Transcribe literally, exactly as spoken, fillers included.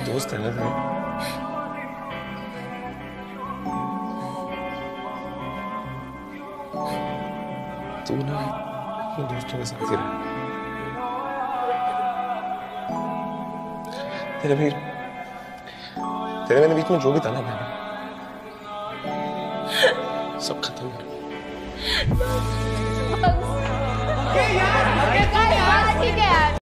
दोस्त है ना तेरे। तू ना अपने दोस्तों के साथ ही रह। तेरे भी तेरे मेरे बीच में जो भी था ना मैंने सब खत्म कर। ठीक है यार